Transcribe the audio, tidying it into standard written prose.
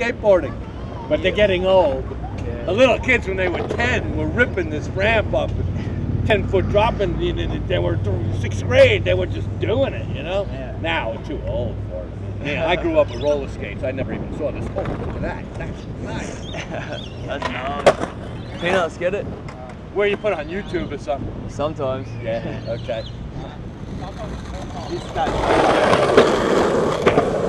skateboarding, but they're getting old. Yeah. The little kids, when they were 10, were ripping this ramp up, 10-foot drop, and they were 6th grade. They were just doing it, you know. Yeah. Now we're too old for it. Yeah, I grew up with roller skates. I never even saw this. Oh, look at that. That's nice. That's nice. Peanuts, get it? Where you put it on YouTube or something? Sometimes. Yeah. Okay. This catch right there.